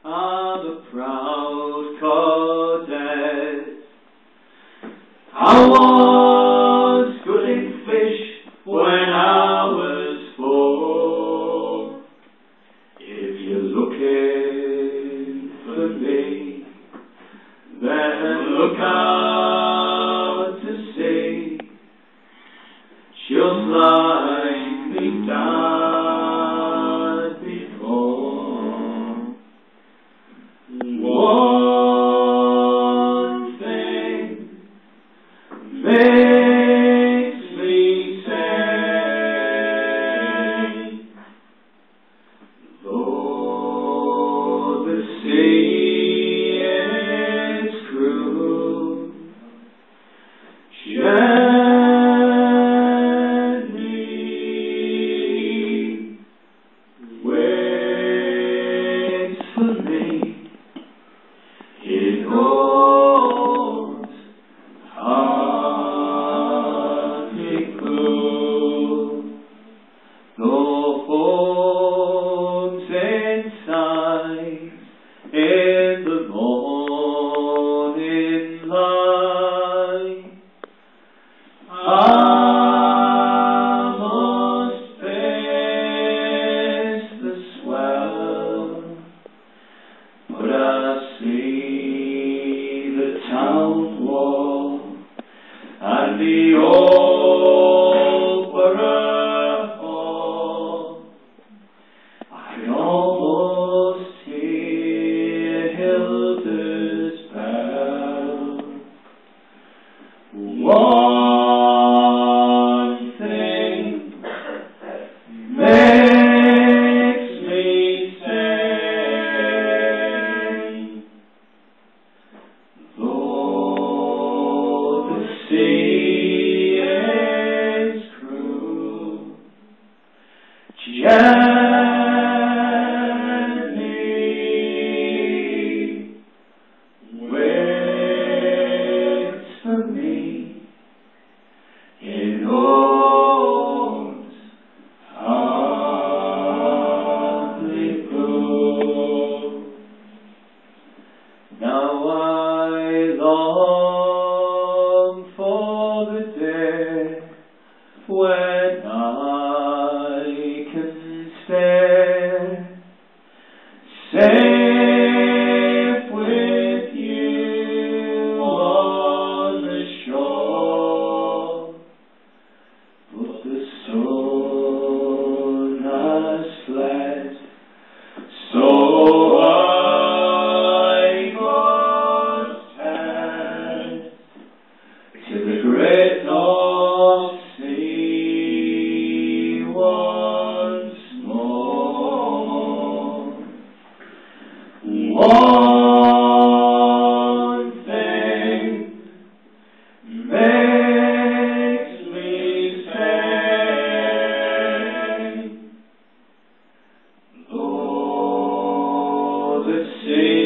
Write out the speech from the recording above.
are the proud corders. I was schooling fish when I was 4. If you're looking for me, then look out to sea. Just like me dad before. One thing makes me say, though the sea is cruel, gently waits for me in old Hartlepool. Though home's inside in the morning light, I must face the swell, but I see the town wall and the old borough hall. I can almost hear Hilda's bell. One thing makes me say, though the sea is cruel, gently waits for me in old Hartlepool. Now I long for the day when I can stay safe with you on the shore. But the sun has fled, so I must head to the great North Sea once more. One thing makes me say, though the sea